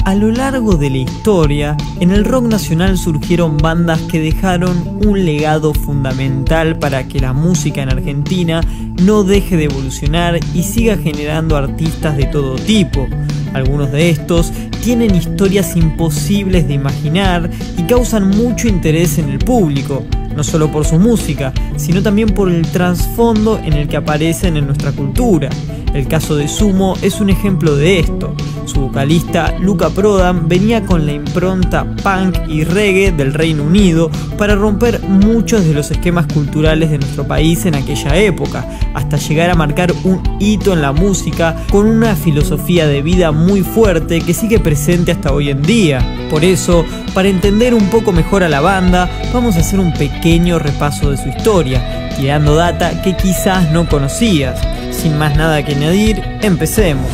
A lo largo de la historia, en el rock nacional surgieron bandas que dejaron un legado fundamental para que la música en Argentina no deje de evolucionar y siga generando artistas de todo tipo. Algunos de estos tienen historias imposibles de imaginar y causan mucho interés en el público, no solo por su música, sino también por el trasfondo en el que aparecen en nuestra cultura. El caso de Sumo es un ejemplo de esto. Su vocalista Luca Prodan venía con la impronta punk y reggae del Reino Unido para romper muchos de los esquemas culturales de nuestro país en aquella época, hasta llegar a marcar un hito en la música con una filosofía de vida muy fuerte que sigue presente hasta hoy en día. Por eso, para entender un poco mejor a la banda, vamos a hacer un pequeño repaso de su historia, tirando data que quizás no conocías. Sin más nada que añadir, empecemos.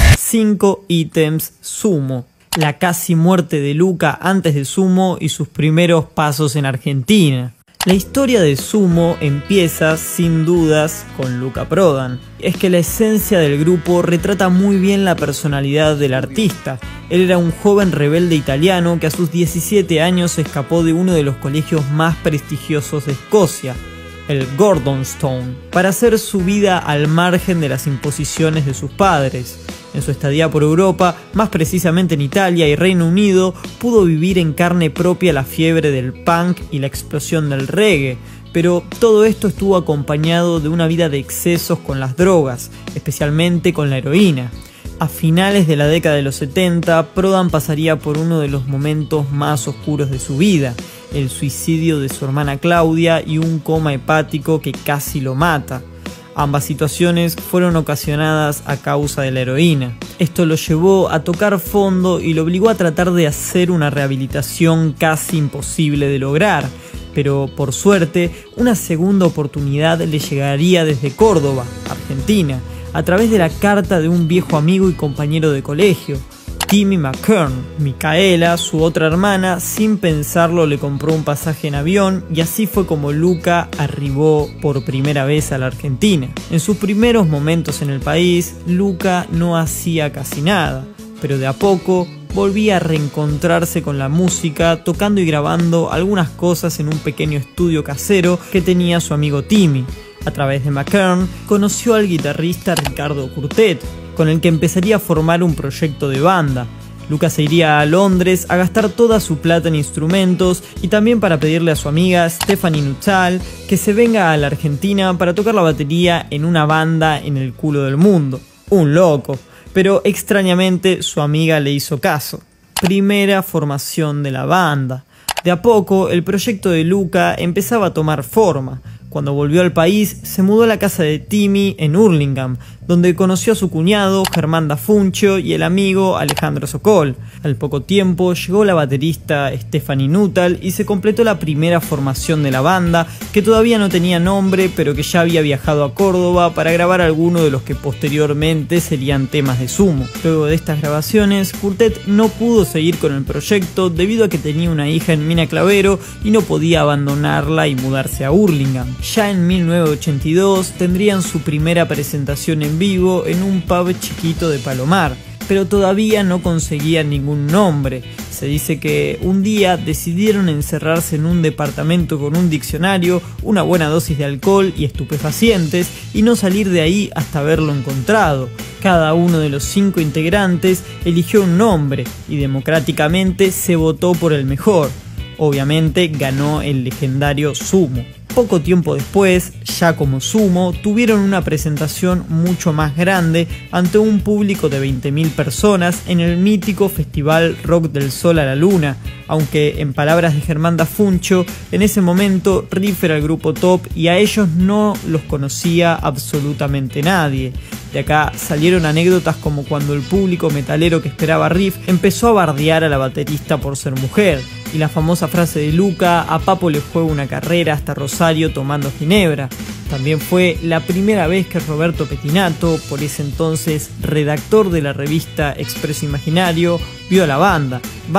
5 ítems Sumo. La casi muerte de Luca antes de Sumo y sus primeros pasos en Argentina. La historia de Sumo empieza, sin dudas, con Luca Prodan. Es que la esencia del grupo retrata muy bien la personalidad del artista. Él era un joven rebelde italiano que a sus 17 años escapó de uno de los colegios más prestigiosos de Escocia, el Gordonstoun, para hacer su vida al margen de las imposiciones de sus padres. En su estadía por Europa, más precisamente en Italia y Reino Unido, pudo vivir en carne propia la fiebre del punk y la explosión del reggae, pero todo esto estuvo acompañado de una vida de excesos con las drogas, especialmente con la heroína. A finales de la década de los 70, Prodan pasaría por uno de los momentos más oscuros de su vida, el suicidio de su hermana Claudia y un coma hepático que casi lo mata. Ambas situaciones fueron ocasionadas a causa de la heroína. Esto lo llevó a tocar fondo y lo obligó a tratar de hacer una rehabilitación casi imposible de lograr. Pero por suerte, una segunda oportunidad le llegaría desde Córdoba, Argentina, a través de la carta de un viejo amigo y compañero de colegio, Timmy McKern. Micaela, su otra hermana, sin pensarlo le compró un pasaje en avión y así fue como Luca arribó por primera vez a la Argentina. En sus primeros momentos en el país, Luca no hacía casi nada, pero de a poco volvía a reencontrarse con la música, tocando y grabando algunas cosas en un pequeño estudio casero que tenía su amigo Timmy. A través de McKern conoció al guitarrista Ricardo Curtet, con el que empezaría a formar un proyecto de banda. Luca se iría a Londres a gastar toda su plata en instrumentos y también para pedirle a su amiga Stefanie Nuttall que se venga a la Argentina para tocar la batería en una banda en el culo del mundo. Un loco, pero extrañamente su amiga le hizo caso. Primera formación de la banda. De a poco el proyecto de Luca empezaba a tomar forma. Cuando volvió al país, se mudó a la casa de Timmy en Hurlingham, donde conoció a su cuñado Germán da Funcho y el amigo Alejandro Sokol. Al poco tiempo llegó la baterista Stefanie Nuttall y se completó la primera formación de la banda, que todavía no tenía nombre, pero que ya había viajado a Córdoba para grabar algunos de los que posteriormente serían temas de Sumo. Luego de estas grabaciones, Curtet no pudo seguir con el proyecto debido a que tenía una hija en Mina Clavero y no podía abandonarla y mudarse a Hurlingham. Ya en 1982 tendrían su primera presentación en vivo en un pub chiquito de Palomar, pero todavía no conseguían ningún nombre. Se dice que un día decidieron encerrarse en un departamento con un diccionario, una buena dosis de alcohol y estupefacientes y no salir de ahí hasta haberlo encontrado. Cada uno de los 5 integrantes eligió un nombre y democráticamente se votó por el mejor. Obviamente ganó el legendario Sumo. Poco tiempo después, ya como Sumo, tuvieron una presentación mucho más grande ante un público de 20.000 personas en el mítico festival Rock del Sol a la Luna, aunque en palabras de Germán da Funcho, en ese momento Riff era el grupo top y a ellos no los conocía absolutamente nadie. De acá salieron anécdotas como cuando el público metalero que esperaba a Riff empezó a bardear a la baterista por ser mujer, y la famosa frase de Luca: a Papo le juega una carrera hasta Rosario tomando ginebra. También fue la primera vez que Roberto Pettinato, por ese entonces redactor de la revista Expreso Imaginario, vio a la banda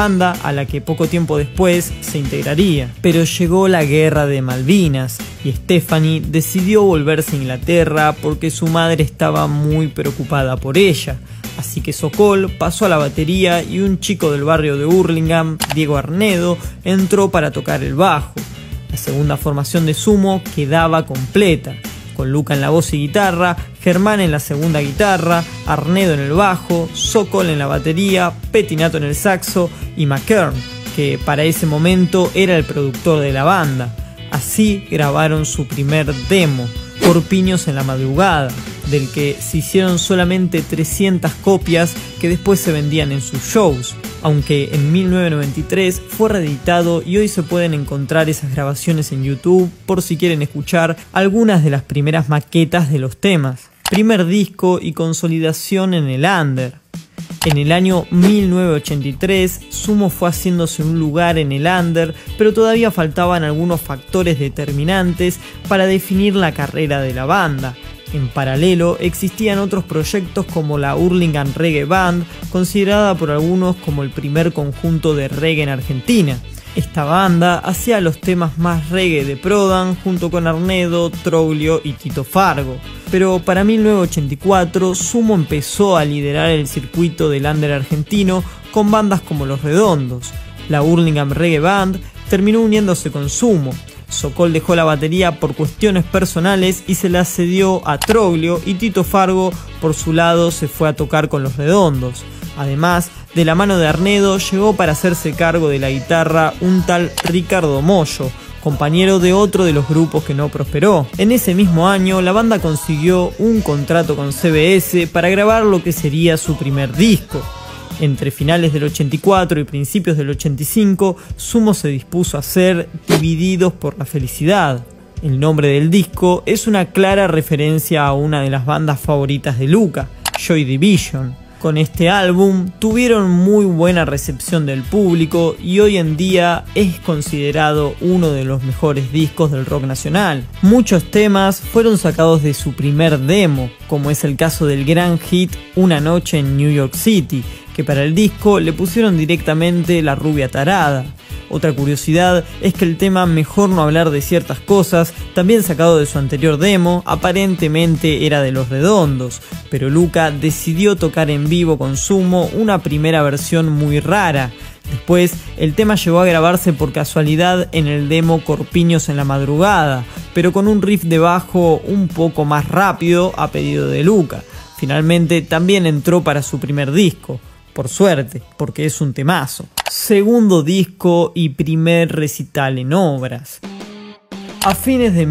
a la que poco tiempo después se integraría. Pero llegó la guerra de Malvinas y Stefanie decidió volverse a Inglaterra porque su madre estaba muy preocupada por ella. Así que Sokol pasó a la batería y un chico del barrio de Hurlingham, Diego Arnedo, entró para tocar el bajo. La segunda formación de Sumo quedaba completa, con Luca en la voz y guitarra, Germán en la segunda guitarra, Arnedo en el bajo, Sokol en la batería, Pettinato en el saxo y McKern, que para ese momento era el productor de la banda. Así grabaron su primer demo, Corpiños en la madrugada, del que se hicieron solamente 300 copias que después se vendían en sus shows, aunque en 1993 fue reeditado y hoy se pueden encontrar esas grabaciones en YouTube por si quieren escuchar algunas de las primeras maquetas de los temas. Primer disco y consolidación en el under. En el año 1983, Sumo fue haciéndose un lugar en el under, pero todavía faltaban algunos factores determinantes para definir la carrera de la banda. En paralelo, existían otros proyectos como la Hurlingham Reggae Band, considerada por algunos como el primer conjunto de reggae en Argentina. Esta banda hacía los temas más reggae de Prodan junto con Arnedo, Troglio y Tito Fargo. Pero para 1984 Sumo empezó a liderar el circuito del under argentino con bandas como Los Redondos. La Hurlingham Reggae Band terminó uniéndose con Sumo. Sokol dejó la batería por cuestiones personales y se la cedió a Troglio, y Tito Fargo por su lado se fue a tocar con Los Redondos. Además, de la mano de Arnedo llegó para hacerse cargo de la guitarra un tal Ricardo Mollo, compañero de otro de los grupos que no prosperó. En ese mismo año, la banda consiguió un contrato con CBS para grabar lo que sería su primer disco. Entre finales del 84 y principios del 85, Sumo se dispuso a hacer Divididos por la Felicidad. El nombre del disco es una clara referencia a una de las bandas favoritas de Luca, Joy Division. Con este álbum tuvieron muy buena recepción del público y hoy en día es considerado uno de los mejores discos del rock nacional. Muchos temas fueron sacados de su primer demo, como es el caso del gran hit Una noche en New York City, que para el disco le pusieron directamente La rubia tarada. Otra curiosidad es que el tema Mejor no hablar de ciertas cosas, también sacado de su anterior demo, aparentemente era de Los Redondos, pero Luca decidió tocar en vivo con Sumo una primera versión muy rara. Después, el tema llegó a grabarse por casualidad en el demo Corpiños en la madrugada, pero con un riff de bajo un poco más rápido a pedido de Luca. Finalmente también entró para su primer disco. Por suerte, porque es un temazo. Segundo disco y primer recital en Obras. A fines de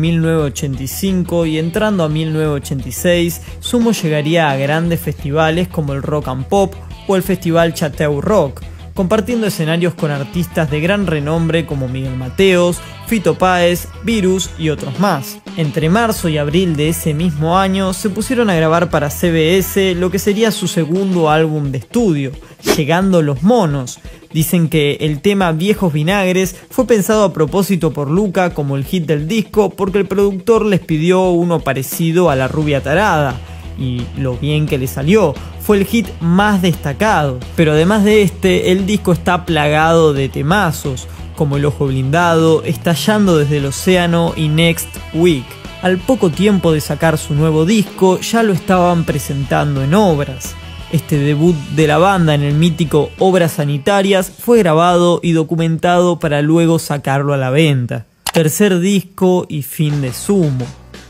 1985 y entrando a 1986, Sumo llegaría a grandes festivales como el Rock and Pop o el Festival Chateau Rock, compartiendo escenarios con artistas de gran renombre como Miguel Mateos, Fito Páez, Virus y otros más. Entre marzo y abril de ese mismo año se pusieron a grabar para CBS lo que sería su segundo álbum de estudio, Llegando los Monos. Dicen que el tema Viejos Vinagres fue pensado a propósito por Luca como el hit del disco porque el productor les pidió uno parecido a La rubia tarada. Y lo bien que le salió, fue el hit más destacado. Pero además de este, el disco está plagado de temazos, como El ojo blindado, Estallando desde el océano y Next Week. Al poco tiempo de sacar su nuevo disco, ya lo estaban presentando en Obras. Este debut de la banda en el mítico Obras Sanitarias fue grabado y documentado para luego sacarlo a la venta. Tercer disco y fin de Sumo.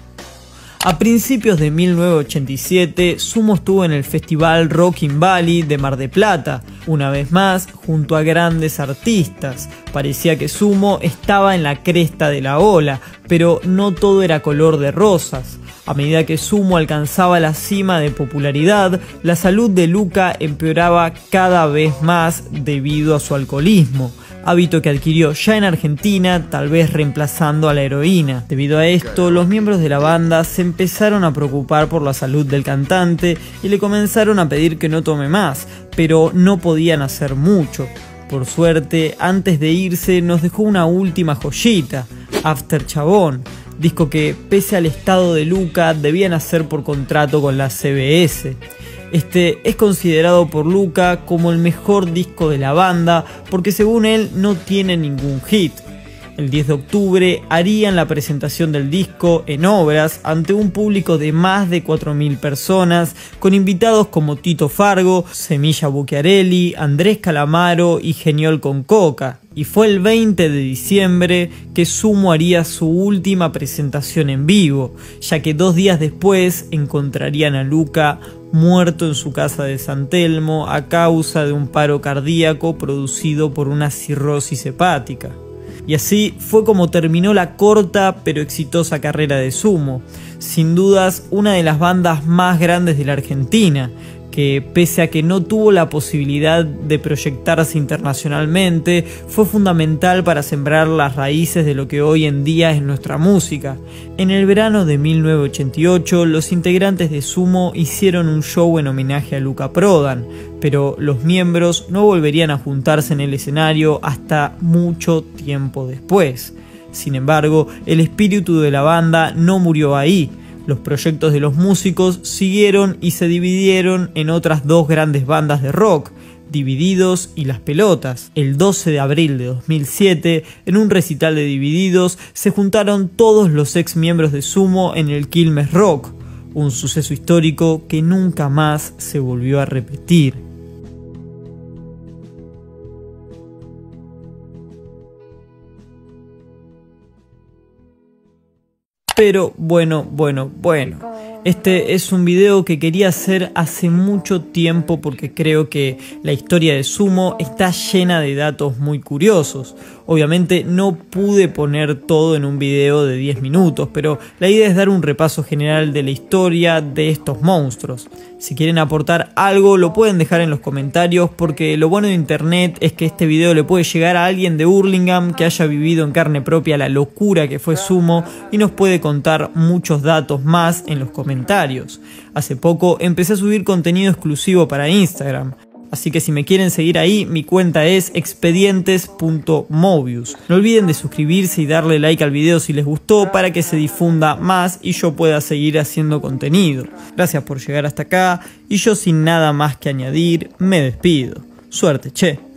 A principios de 1987, Sumo estuvo en el festival Rockin' Valley de Mar del Plata, una vez más junto a grandes artistas. Parecía que Sumo estaba en la cresta de la ola, pero no todo era color de rosas. A medida que Sumo alcanzaba la cima de popularidad, la salud de Luca empeoraba cada vez más debido a su alcoholismo, hábito que adquirió ya en Argentina, tal vez reemplazando a la heroína. Debido a esto, los miembros de la banda se empezaron a preocupar por la salud del cantante y le comenzaron a pedir que no tome más, pero no podían hacer mucho. Por suerte, antes de irse nos dejó una última joyita, After Chabón, disco que, pese al estado de Luca, debían hacer por contrato con la CBS. Este es considerado por Luca como el mejor disco de la banda porque según él no tiene ningún hit. El 10 de octubre harían la presentación del disco en obras ante un público de más de 4.000 personas, con invitados como Tito Fargo, Semilla Bucchiarelli, Andrés Calamaro y Geniol con Coca. Y fue el 20 de diciembre que Sumo haría su última presentación en vivo, ya que 2 días después encontrarían a Luca muerto en su casa de San Telmo a causa de un paro cardíaco producido por una cirrosis hepática. Y así fue como terminó la corta pero exitosa carrera de Sumo, sin dudas una de las bandas más grandes de la Argentina, que pese a que no tuvo la posibilidad de proyectarse internacionalmente, fue fundamental para sembrar las raíces de lo que hoy en día es nuestra música. En el verano de 1988, los integrantes de Sumo hicieron un show en homenaje a Luca Prodan, pero los miembros no volverían a juntarse en el escenario hasta mucho tiempo después. Sin embargo, el espíritu de la banda no murió ahí. Los proyectos de los músicos siguieron y se dividieron en otras 2 grandes bandas de rock, Divididos y Las Pelotas. El 12 de abril de 2007, en un recital de Divididos, se juntaron todos los ex miembros de Sumo en el Quilmes Rock, un suceso histórico que nunca más se volvió a repetir. Pero bueno. Este es un video que quería hacer hace mucho tiempo porque creo que la historia de Sumo está llena de datos muy curiosos. Obviamente no pude poner todo en un video de 10 minutos, pero la idea es dar un repaso general de la historia de estos monstruos. Si quieren aportar algo lo pueden dejar en los comentarios, porque lo bueno de internet es que este video le puede llegar a alguien de Hurlingham que haya vivido en carne propia la locura que fue Sumo y nos puede contar muchos datos más en los comentarios. Hace poco empecé a subir contenido exclusivo para Instagram, así que si me quieren seguir ahí, mi cuenta es expedientes.mobius. No olviden de suscribirse y darle like al video si les gustó para que se difunda más y yo pueda seguir haciendo contenido. Gracias por llegar hasta acá y yo sin nada más que añadir me despido. Suerte, che.